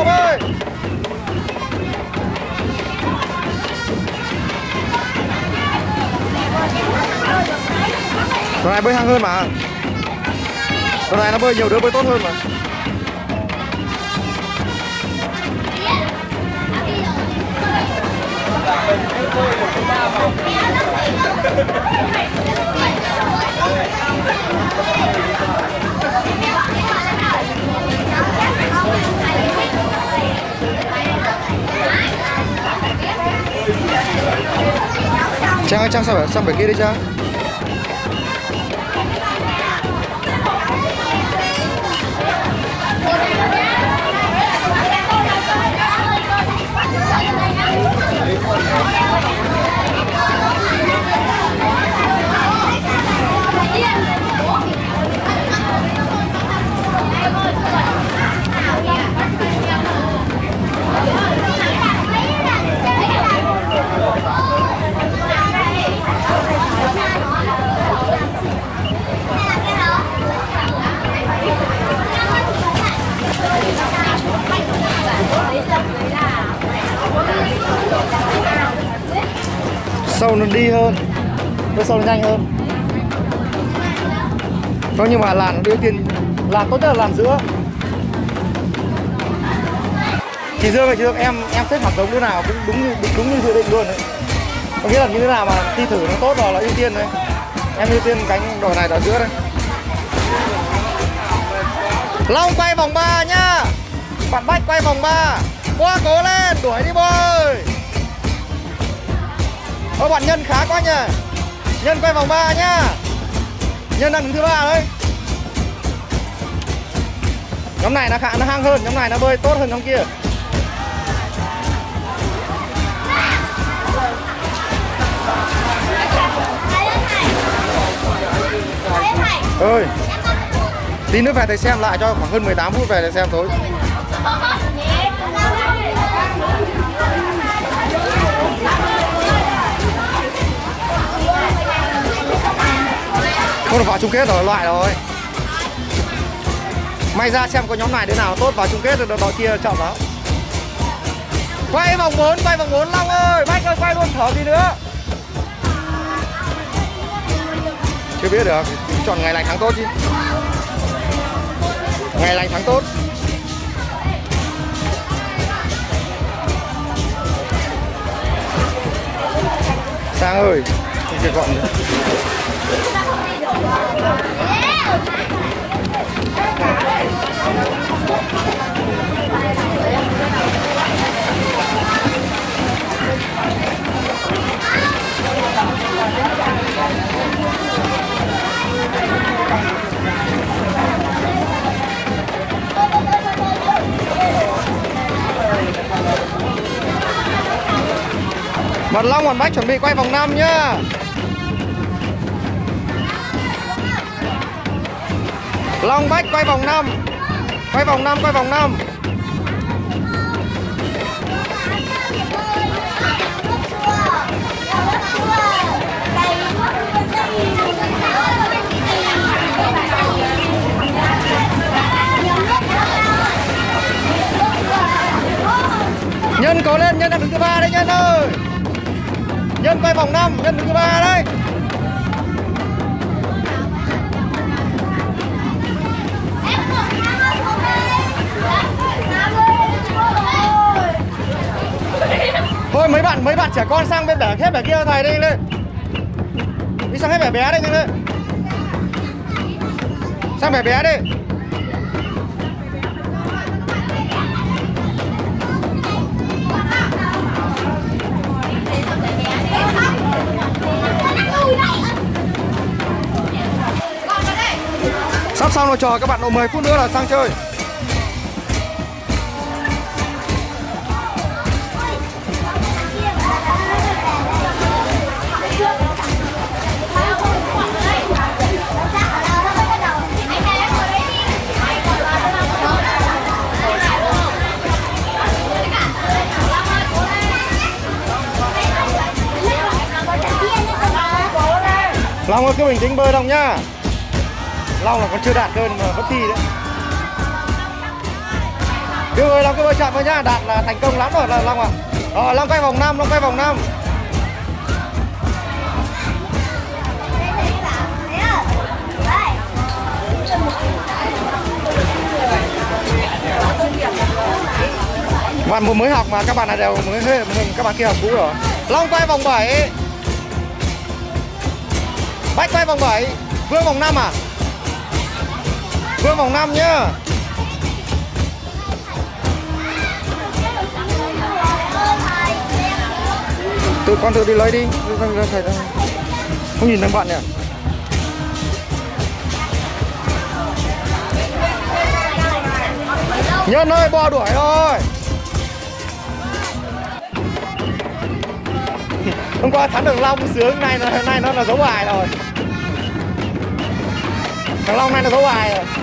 nào bơi. Con này bơi hăng hơn mà. Con này nó bơi nhiều đứa bơi tốt hơn mà. Trang ơi, Trang sang bể kia đi Trang. Sâu nó đi hơn, bơi sâu nó nhanh hơn. Có nhưng mà làn nó ưu tiên, làn tốt nhất là làn giữa. Chị Dương ơi, chị Dương, em xếp hạt giống đứa nào cũng đúng như dự định luôn đấy. Có nghĩa là những đứa nào mà thi thử nó tốt rồi là ưu tiên đấy. Em ưu tiên cánh đỏ này, đỏ giữa đây. Long quay vòng 3 nhá. Bạn Bách quay vòng 3. Qua cố lên, đuổi đi bơi. Ôi bạn Nhân khá quá nhỉ. Nhân quay vòng 3 nhá. Nhân đang đứng thứ 3 đấy. Nhóm này nó hăng hơn, nhóm này nó bơi tốt hơn nhóm kia. Ơi, tí nữa về thầy xem lại cho khoảng hơn 18 phút về thầy xem tối. Không được vào chung kết rồi, loại rồi. May ra xem có nhóm này đứa nào tốt vào chung kết rồi, đội kia chậm lắm. Quay vòng 4 Long ơi, Bách ơi quay luôn, thở gì nữa. Chưa biết được, chọn ngày lành tháng tốt chứ. Ngày lành tháng tốt. Sang ơi, không kịp gọn nữa. Bạn Long, bạn Bách chuẩn bị quay vòng 5 nhá. Long Bách quay vòng 5. Quay vòng 5. Nhân cố lên, Nhân đang đứng thứ 3 đấy Nhân ơi. Nhân quay vòng 5, Nhân đứng thứ 3 đấy. Thôi mấy bạn trẻ con sang bên bể hết bể kia thầy đi lên. Đi sang hết bể bé đây nhanh lên. Sang bể bé đi. Sắp xong rồi, chờ các bạn độ 10 phút nữa là sang chơi. Long ơi cứ bình tĩnh bơi Long nhá. Long là còn chưa đạt cơn mà vẫn thi đấy. ơi, Long cứ bơi chậm thôi nhá, Đạt là thành công lắm rồi là Long ạ. Rồi Long quay vòng 5, Long quay vòng 5. Bạn mới học mà các bạn này đều mới các bạn kia học cũ rồi. Long quay vòng 7. Bách quay vòng 7. Vương vòng 5 à? Vương vòng 5 nhá. Con tự đi lấy đi. Không nhìn thằng bạn nhỉ. Nhân ơi, bò đuổi thôi. Hôm qua thắng được Long sướng, nay nó là dấu bài rồi. Thằng Long này là dấu bài rồi.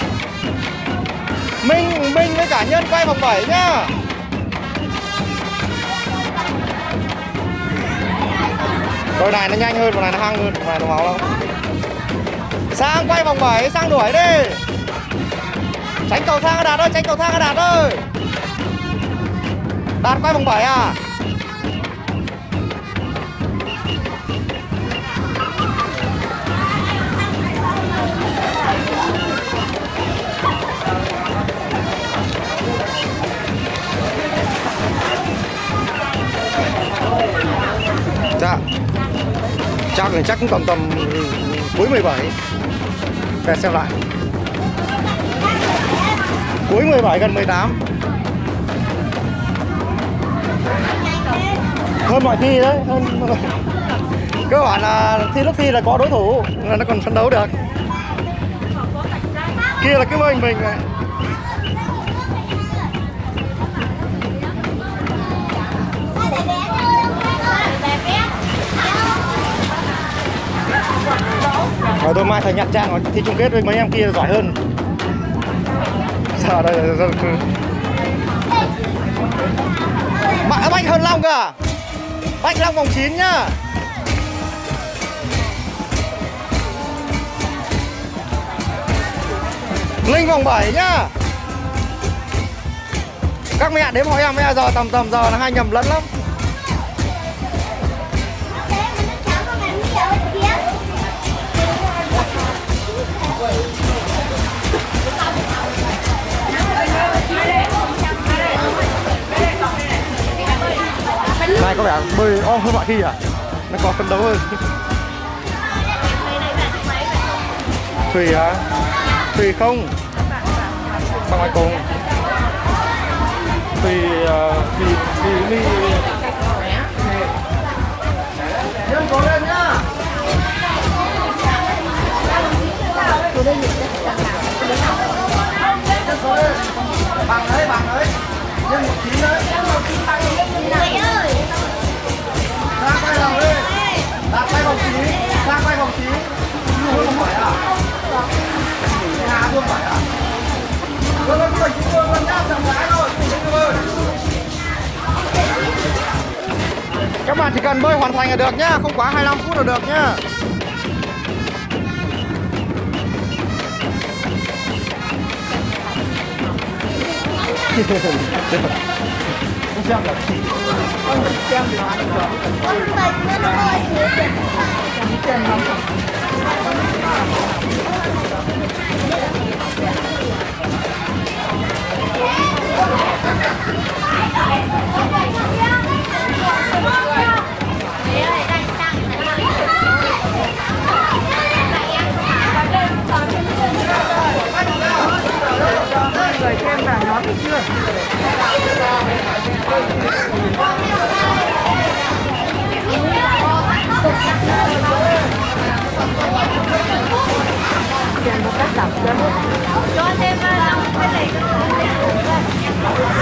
Minh với cả Nhân quay vòng 7 nhá. Đôi này nó nhanh hơn, một này nó hăng hơn, một này nó máu lắm. Sang quay vòng 7, Sang đuổi đi. Tránh cầu thang Đạt ơi, tránh cầu thang Đạt ơi. Đạt quay vòng 7 à? Dạ. Chắc cũng tầm cuối 17. Để xem lại. Cuối 17 gần 18. Hơn mọi thi đấy, cơ bản là lúc thi là có đối thủ là nó còn phấn đấu được. Kia là cứ mình này. Rồi tôi mai thầy nhặt Trang thi chung kết với mấy em kia giỏi hơn. Sao đây là Bách hơn Long cơ. Bách Long vòng 9 nhá. Linh vòng 7 nhá. Các mẹ đếm hỏi em giờ tầm giờ là hai nhầm lẫn lắm. Này có vẻ bơi om hơn mọi khi à? Nó có phấn đấu hơn. Thủy hả? Thủy không? Bằng ngoài cùng. Thủy ly. Nhân cố lên nhá. Bằng đấy. Nhân 19 đấy. Sang quay vòng đi. Đạt quay vòng 9. Sang quay vòng 9. Vương không phải à? Hà Vương phải à? Vương ơi, cứ 19 Vương lên nhá, chậm rãi thôi. Các bạn chỉ cần bơi hoàn thành là được nhá, không quá 25 phút là được nhá. Không xem là chỉ con xem thì nó được. Con bệnh nó ơi, trên nó. Người thêm vào nhóm được chưa? Tiền một cách tập cho thêm 5 cái này.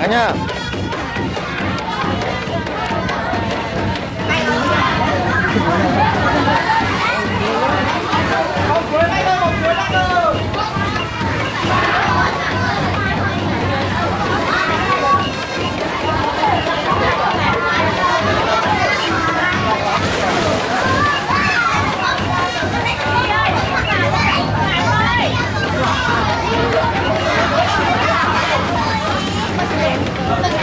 cả nhá. Hãy subscribe cho kênh Ghiền Mì Gõ để không bỏ lỡ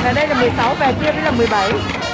đây là 16, về kia mới là 17.